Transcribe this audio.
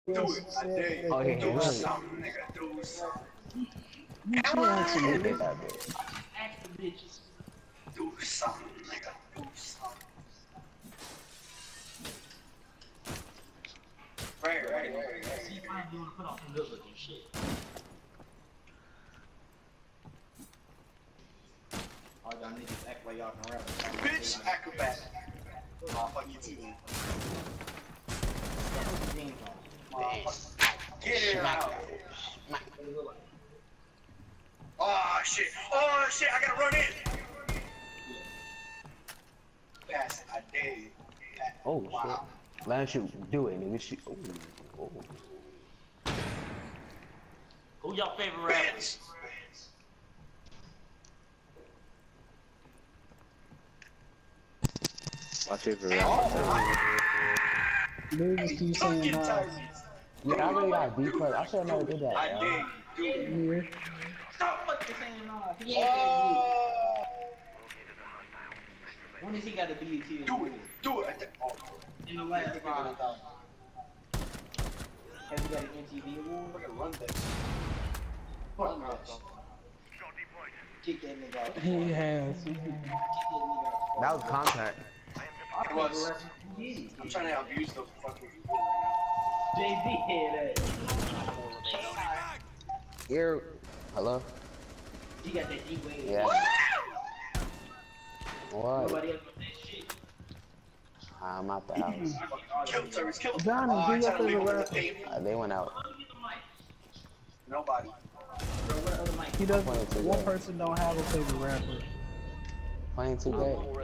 Do it. I dare you. Oh, yeah, Do really? something, nigga. Do something. Come on, nigga. Ask the bitches. Do something, nigga. Do something. Right. See if I do want to put on some good looking shit. All y'all niggas act like y'all can rap. Bitch, acrobat. Oh, fuck you too, then. Get it out. Oh shit, I gotta run in. Pass it, I dare you. Oh, wow. shit. Let him shoot. Do it, nigga. Shoot. Oh. Who y'all favorite rapper? Bitch. My favorite rapper. Hey, don't get tired. Yeah, I really got B plus. I should have never did that. I dare you. Do it. Stop fucking saying no. He ain't that good. When does he got a BET? Do it. Oh. In the last 5. Have you got an MTV award? Look at run that. Fuck no. Kick that nigga out. He has. Kick that nigga out. That was contact. It was. I'm trying to abuse the fucking people right JB head ass. Here. Hello? He got that D-Wade. Yeah. What? Nobody else with that shit. I'm out the house. now. Kill him, Tyrese, kill him. Johnny, I do your tried to leave him favorite with the tape. They went out. Nobody. He doesn't. One person don't have a favorite rapper. Playing 2K.